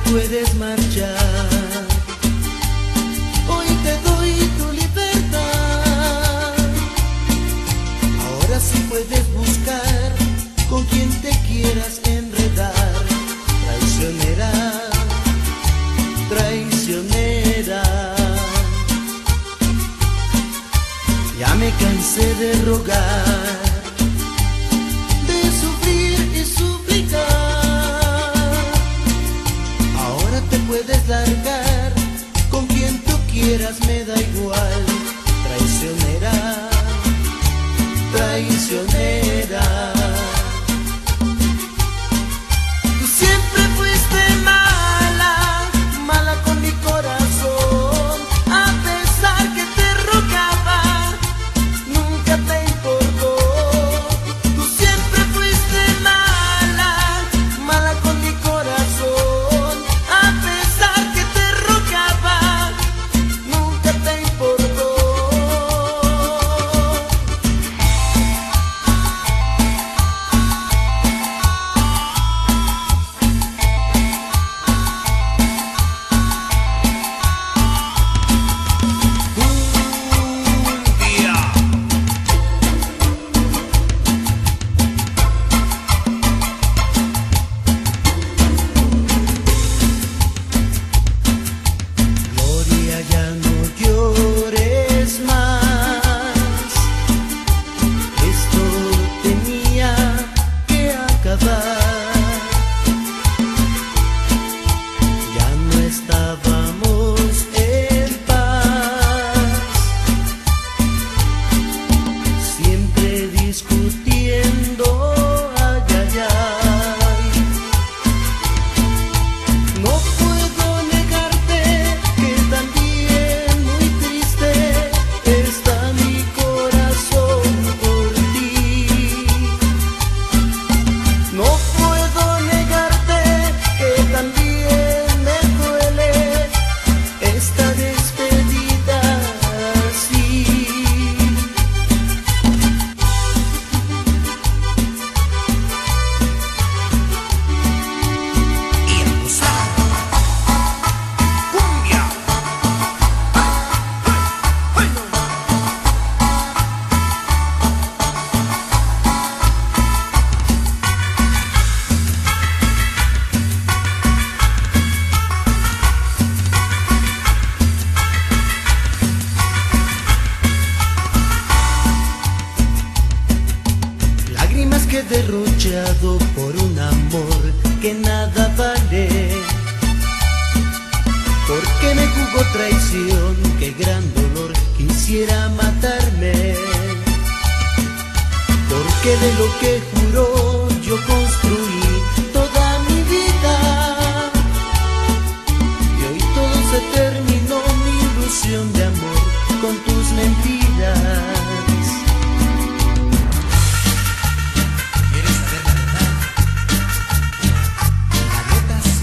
puedes marchar. Hoy te doy tu libertad. Ahora sí puedes buscar con quien te quieras enredar. Traicionera, traicionera. Ya me cansé de rogar, de sufrir y suplicar. Ahora te puedes largar con quien tú quieras, me da igual. Traicionera, traicionera. Tú siempre fuiste mala, mala con mi corazón. A pesar que te rogaba, nunca te importó. Tú siempre fuiste mala, mala con mi corazón. A pesar que te rogaba, nunca te importó. Gloria, ya no llores más. Esto tenía que acabar. Ya no estábamos en paz, siempre discutiendo, ay, ay, ay. No puedo negarte que también muy triste está mi corazón por ti. No puedo negarte que también me duele esta despedida así. Y abusar. Cumbia. Lágrimas que he derrochado por un amor que nada vale. Porque me jugó traición, qué gran dolor, quisiera matarme. Porque de lo que juró yo construí toda mi vida. Y hoy todo se terminó, mi ilusión de amor con tus mentiras. ¿Quieres saber la verdad? La neta sí.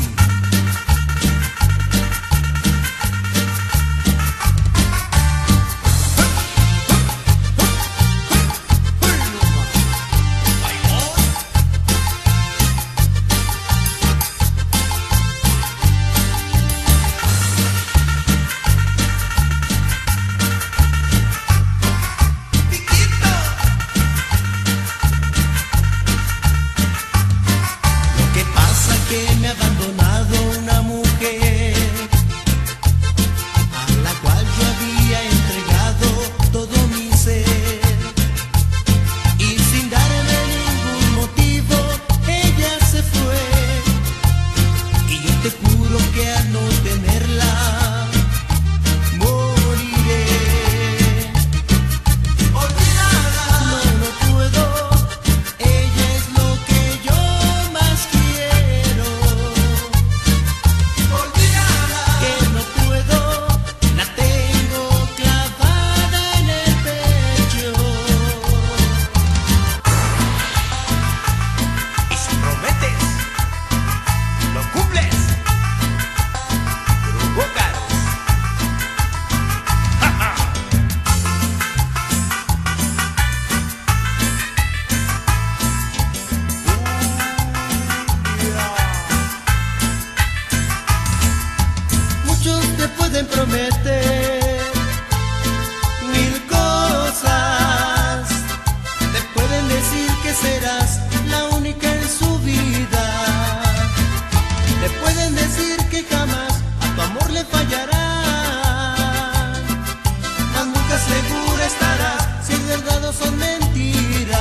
Muchos te pueden prometer mil cosas, te pueden decir que serás la única en su vida, te pueden decir que jamás a tu amor le fallará, mas nunca segura estarás si es verdad o son mentiras.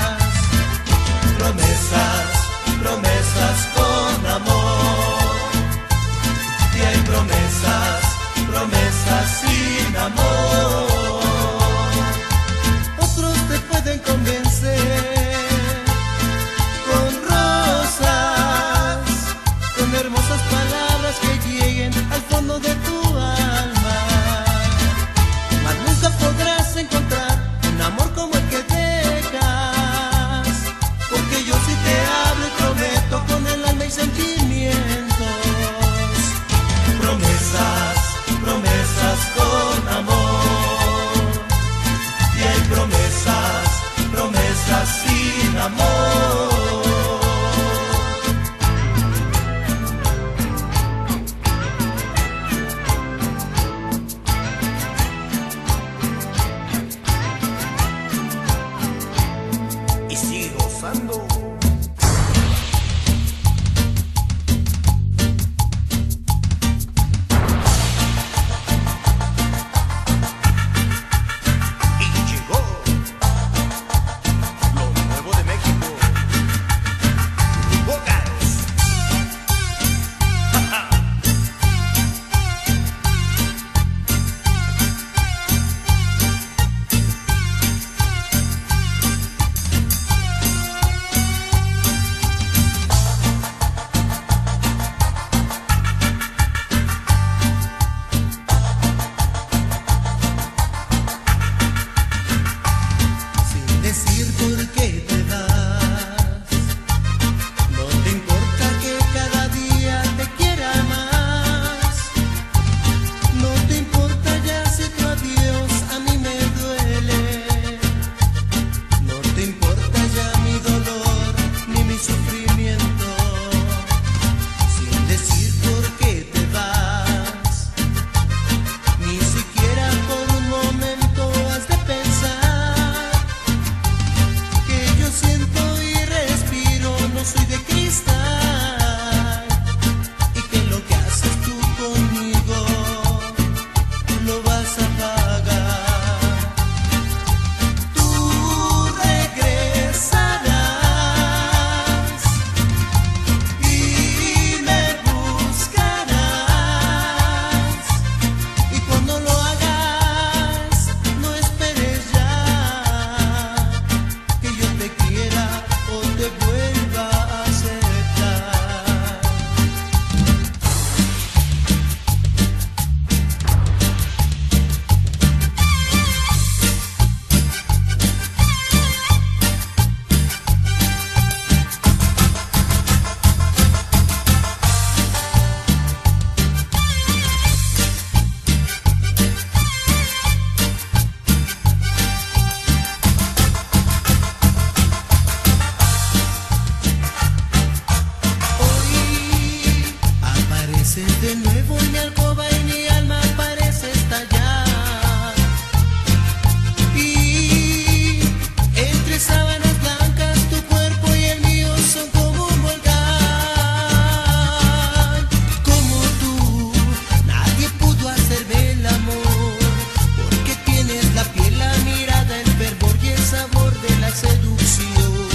Promesas, promesas con amor, y hay promesas, promesas sin amor. Otros te pueden convencer con rosas, con hermosas palabras que lleguen al fondo de tu alma, mas nunca podrás encontrar un amor como el que dejas, porque yo sí te hablo y prometo con el alma y sentimientos. Promesas, promesas con amor, y hay promesas, promesas sin amor. Y sigue gozando. De nuevo en mi alcoba y mi alma parece estallar, y entre sábanas blancas tu cuerpo y el mío son como un volcán. Como tú, nadie pudo hacerme el amor, porque tienes la piel, la mirada, el fervor y el sabor de la seducción.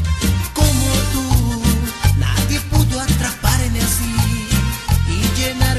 Como tú, nadie pudo atraparme así y llenar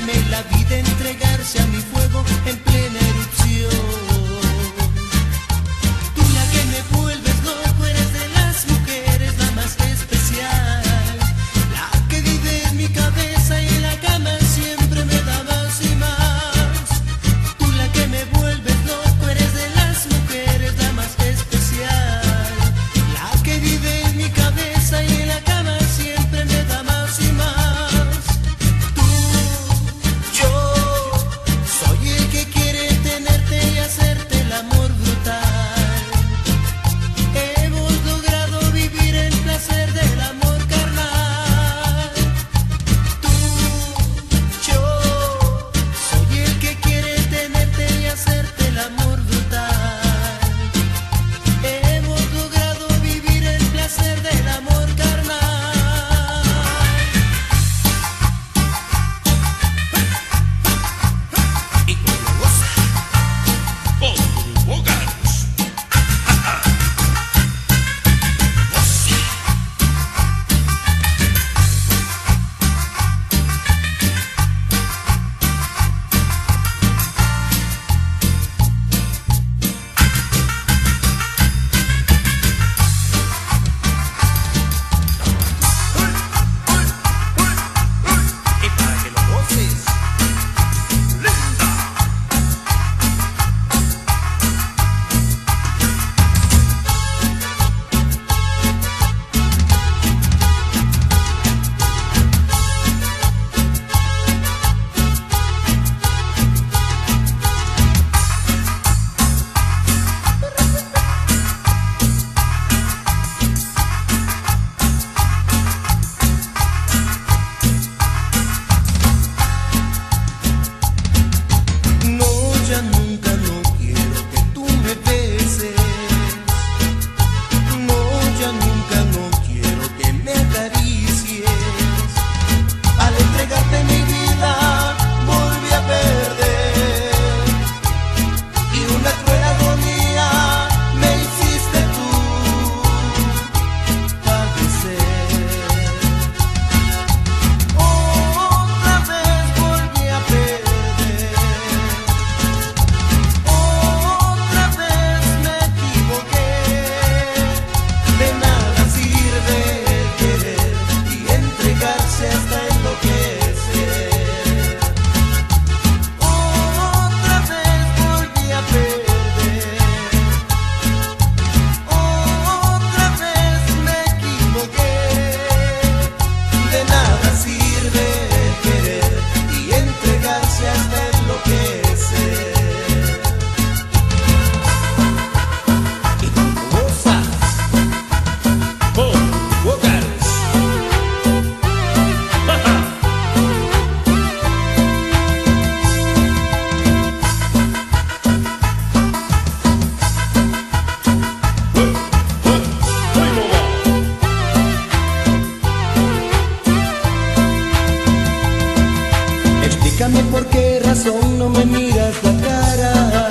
Explícame por qué razón no me miras la cara.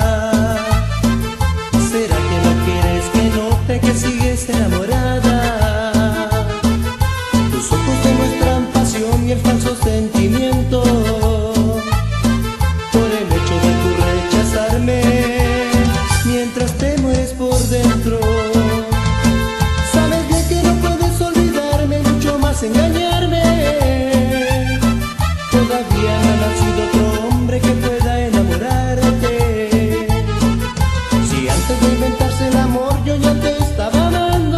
¿Será que no quieres que note que sigues enamorada? Tus ojos demuestran pasión y el falso sentimiento. Por el hecho de tu rechazarme, mientras te mueres por dentro. Sabes bien que no puedes olvidarme, mucho más engañarme. Todavía no ha nacido otro hombre que pueda enamorarte. Si antes de inventarse el amor yo ya te estaba amando,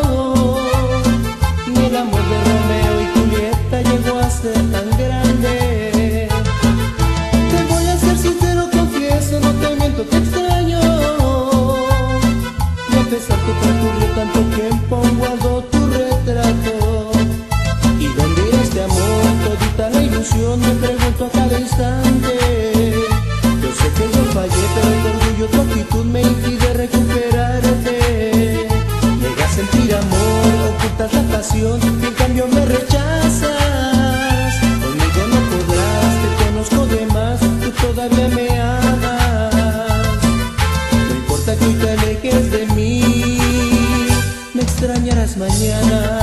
ni el amor de Romeo y Julieta llegó a ser tan grande. Te voy a ser sincero, confieso, no te miento, te extraño. Y a pesar que transcurrió tanto tiempo, guardo tu retrato. ¿Y dónde irá este amor? Todita la ilusión, me pregunto a cada instante. Yo sé que yo fallé, pero el orgullo, tu actitud me impide recuperarte. Llegas a sentir amor, ocultas la pasión, y en cambio me rechazas. Conmigo no podrás, te conozco de más, tú todavía me amas. No importa que hoy te alejes de mí, me extrañarás mañana.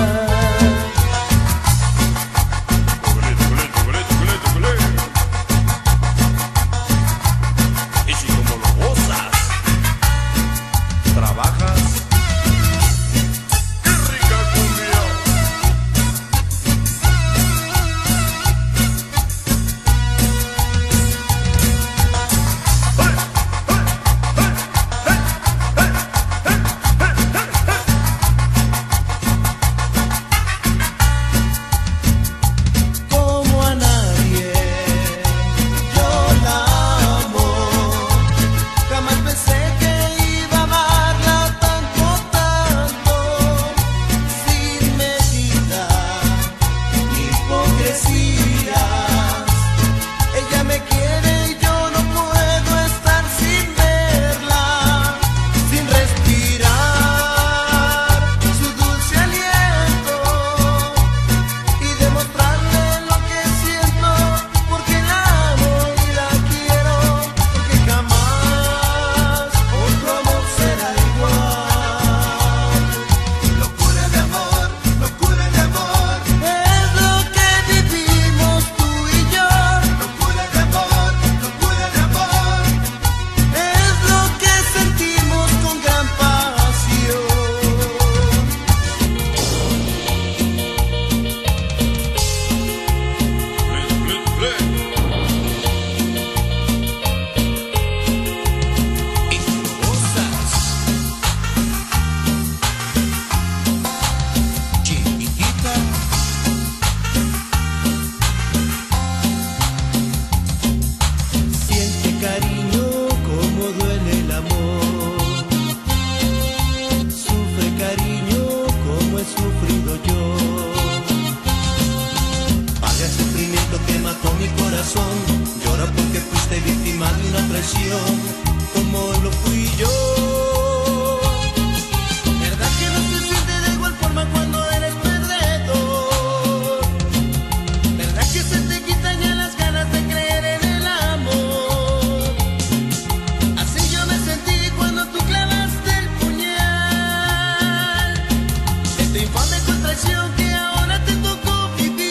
Llora porque fuiste víctima de una traición, como lo fui yo. ¿Verdad que no se siente de igual forma cuando eres perdedor? ¿Verdad que se te quitan ya las ganas de creer en el amor? Así yo me sentí cuando tú clavaste el puñal de tu infame con traición que ahora te tocó vivir.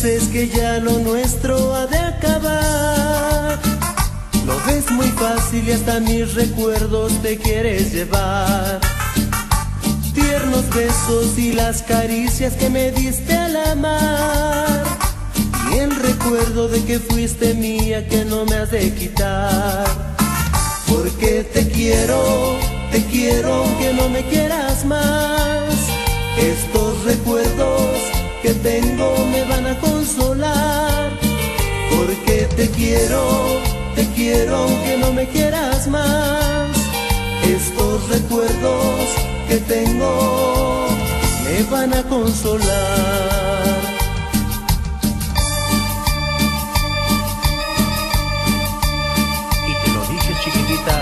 dices que ya lo nuestro ha de acabar. Lo ves muy fácil y hasta mis recuerdos te quieres llevar. Tiernos besos y las caricias que me diste al amar, y el recuerdo de que fuiste mía que no me has de quitar. Porque te quiero aunque no me quieras más. Estos recuerdos que tengo me van a consolar. Porque te quiero aunque no me quieras más. Estos recuerdos que tengo me van a consolar. Y te lo dije, chiquitita.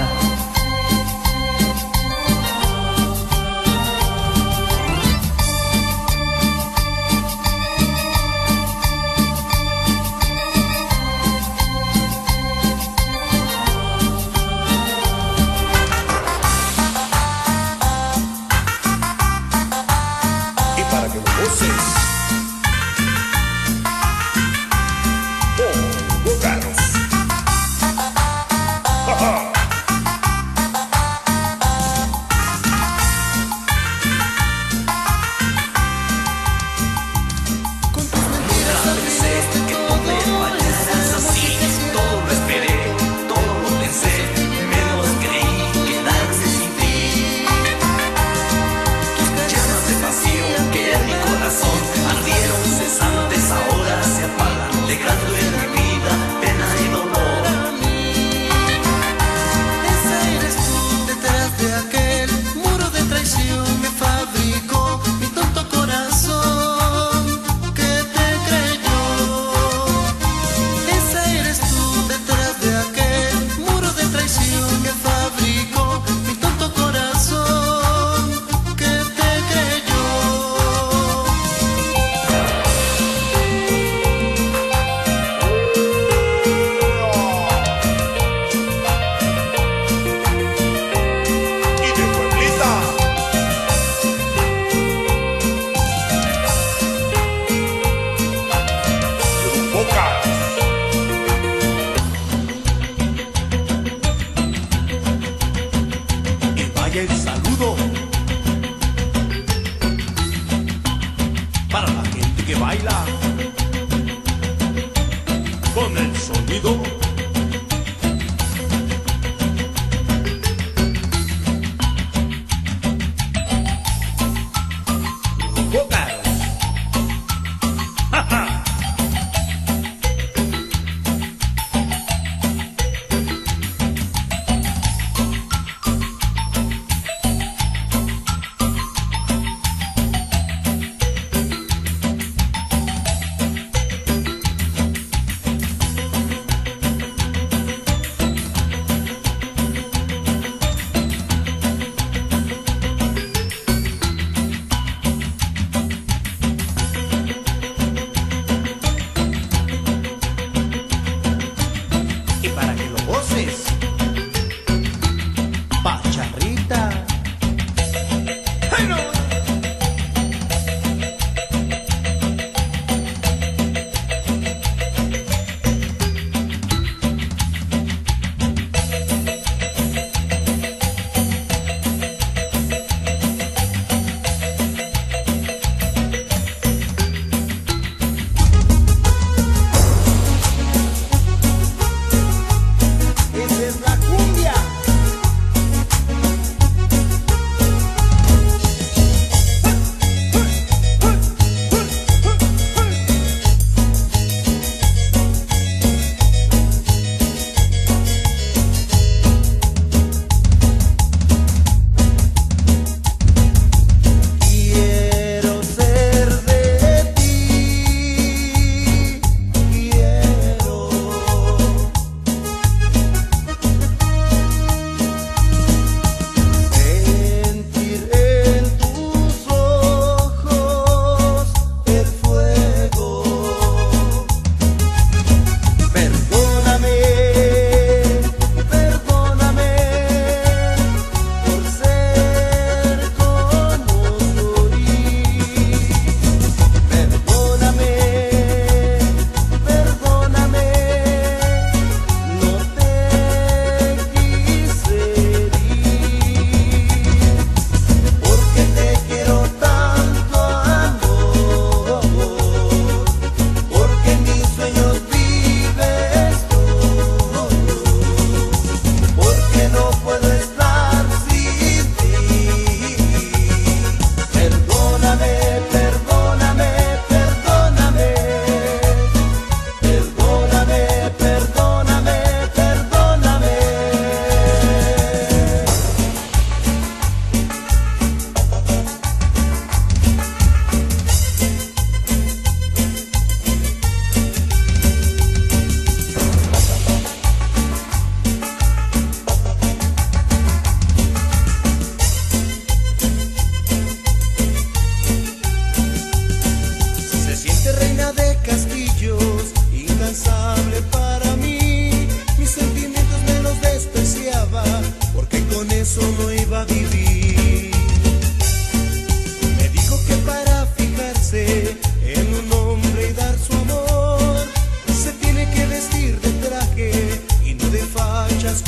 El saludo para la gente que baila con el sonido.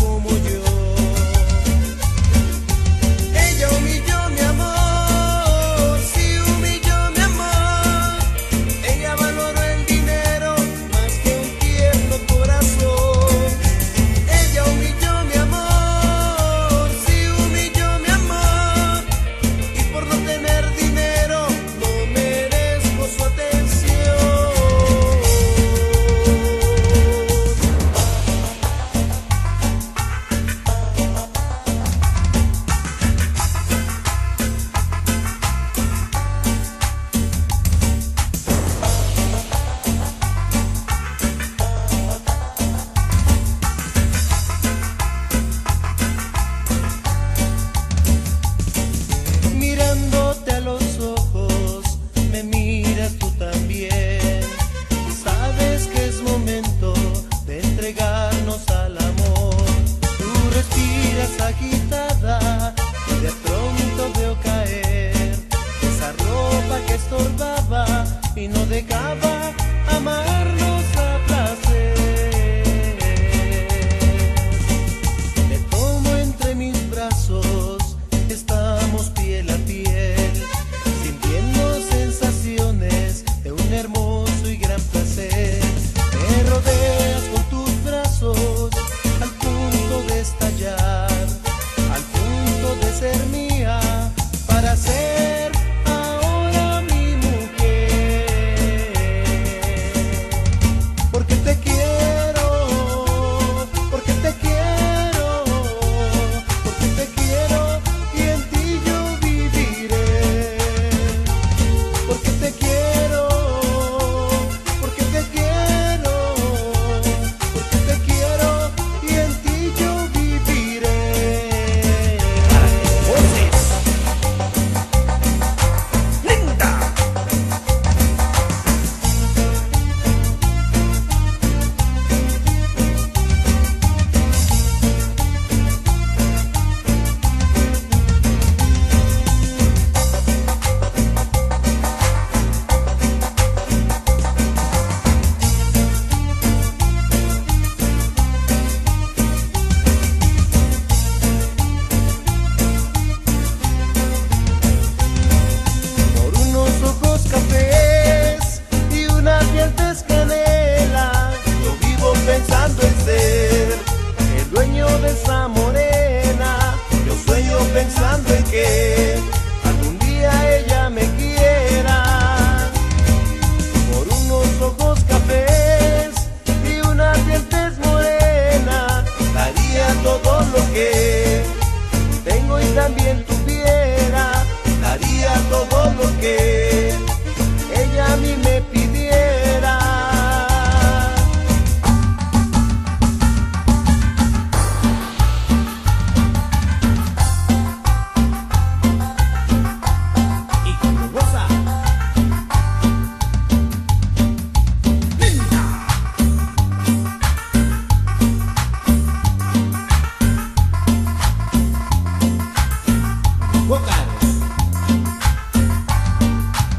como yo. Ella humilló mi amor, sí humilló mi amor. Ella valoró el dinero más que un tierno corazón. Ella humilló mi amor, sí humilló mi amor. Y por no tener dinero no merezco su atención. Mirándote a los ojos, me miras tú también. Sabes que es momento de entregarnos al amor. Tú respiras agitada y de pronto veo caer esa ropa que estorbaba y no dejaba amarnos a placer. Te tomo entre mis brazos, estamos piel a piel, sintiendo sensaciones de un hermoso y gran placer. Me rodeas con tus brazos al punto de estallar, al punto de ser mía, para ser ahora mi mujer. Porque te quiero, porque te quiero, porque te quiero y en ti yo viviré. Porque te quiero, porque te quiero, porque te quiero y en ti yo viviré. ¡Linda! Por unos ojos cafés y una piel tez canela, yo vivo pensando en ser el dueño de esa morena. Yo sueño pensando en que algún día ella me quiera. Por unos ojos cafés y una piel tez morena, daría todo lo que tengo y también tuviera. Daría todo lo que ella a mí me pidiera. Y como goza. ¡Linda! Vocales.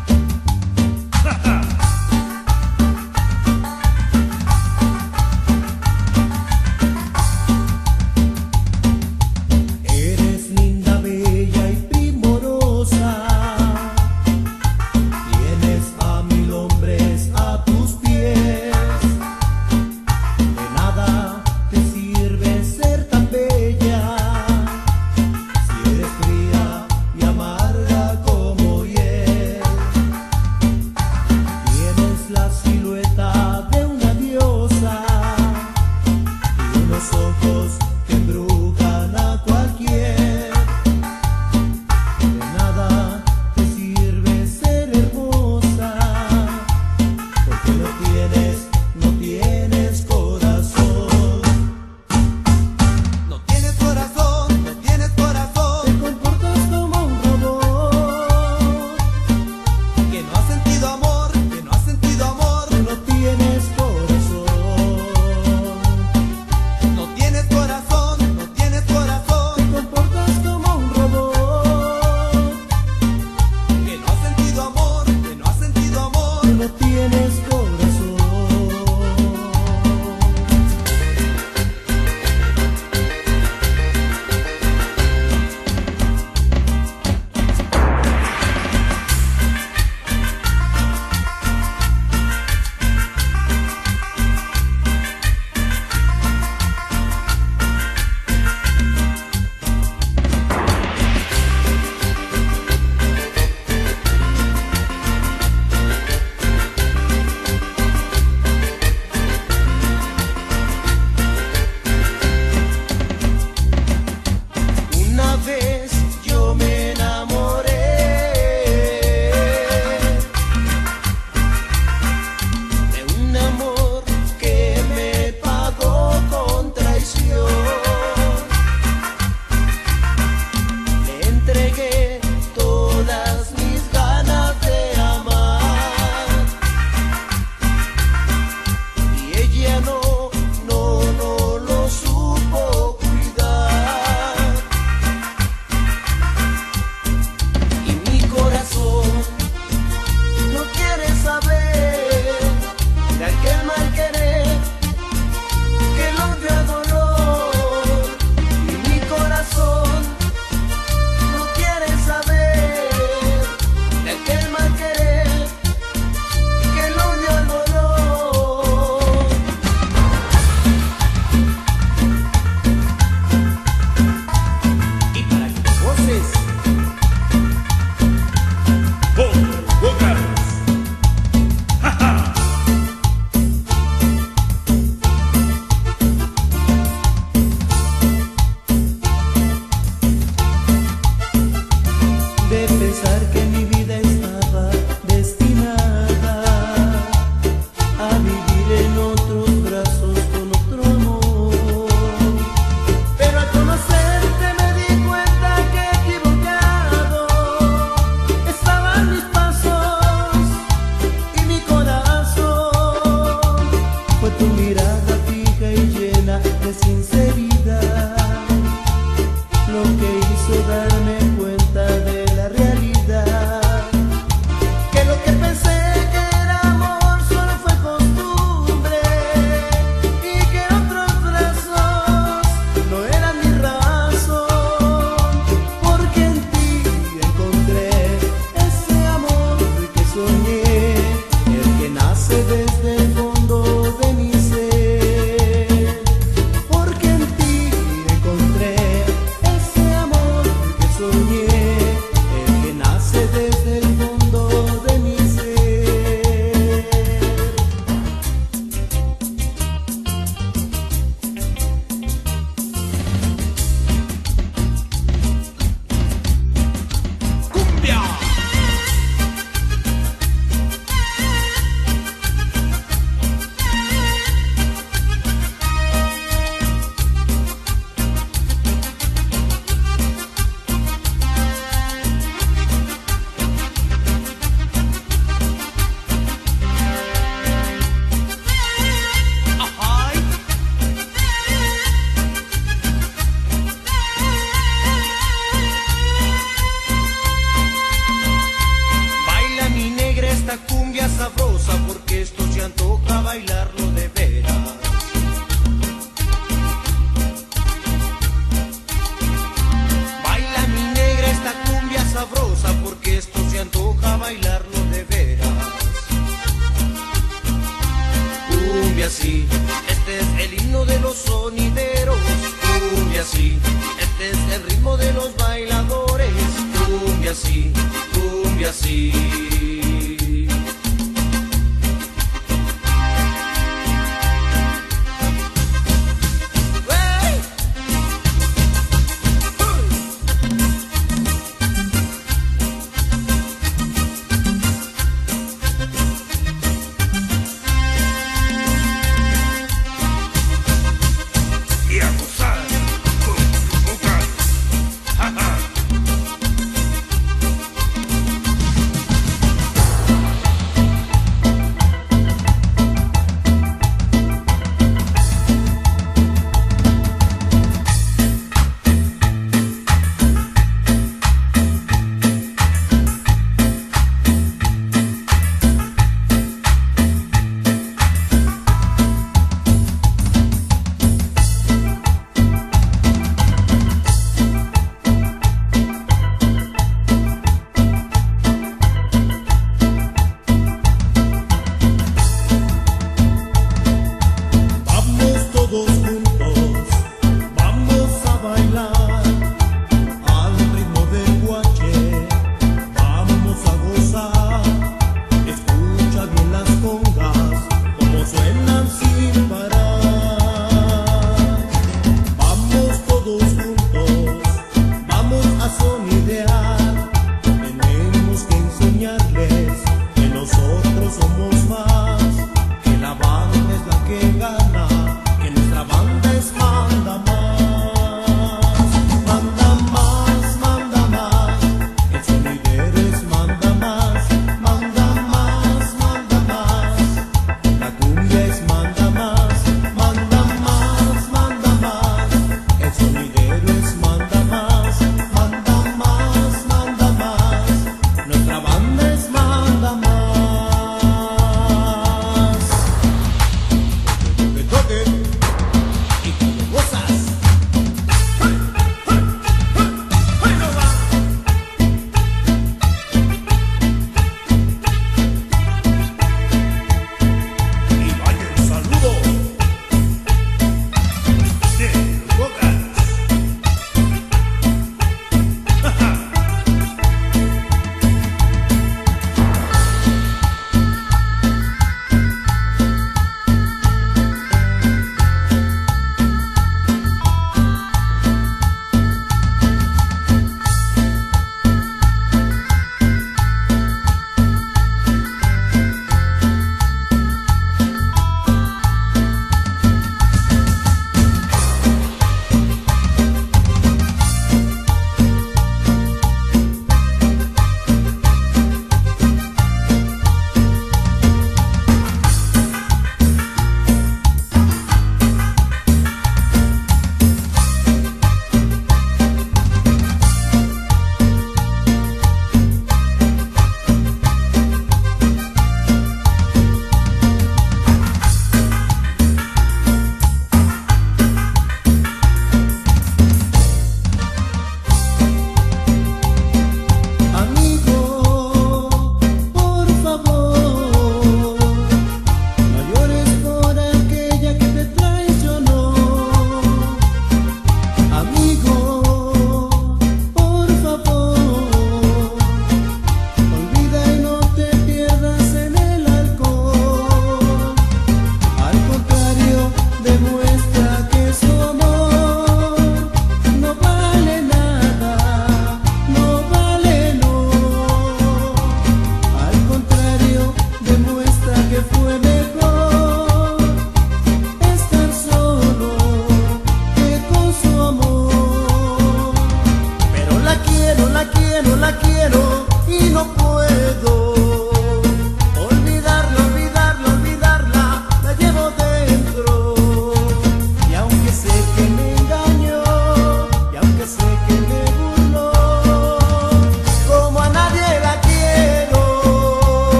ti.